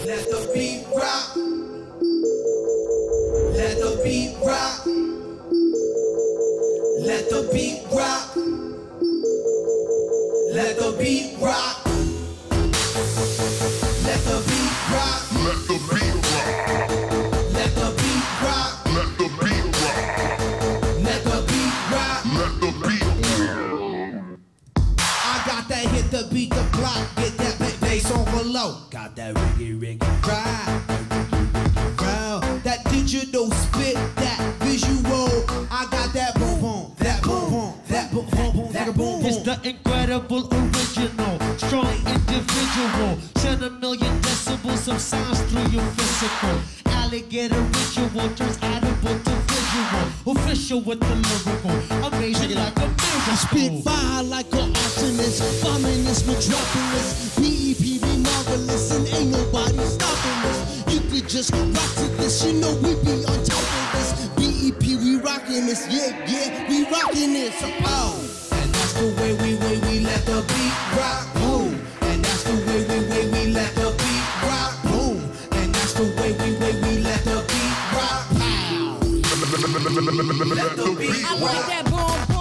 Let the beat rock. Let the beat rock. Let the beat rock. Let the beat rock. Let the beat rock. Let the beat rock. Let the beat rock. Let the beat rock. Let the beat rock. Let the beat rock. I got that hit to beat the block. Get that bass on below. Got that riggy ride. That digital spit, that visual. I got that boom boom, that boom boom, that boom boom, that boom boom. It's the incredible original, strong individual. Send a million decibels of sounds through your physical. Alligator ritual turns audible to visual. Official with the lyrical, amazing like a miracle. Spit fire like an arsonist, bombing this metropolis. BEP be marvelous and ain't nobody stopping us. You could just rock to this, you know we be on top of this. BEP, we rockin' this, yeah, we rockin' this. Oh, and that's the way we let the beat rock. Boom, and that's the way we let the beat rock. Boom, and that's the way we let the beat rock. Pow. Let the beat I rock. like that boom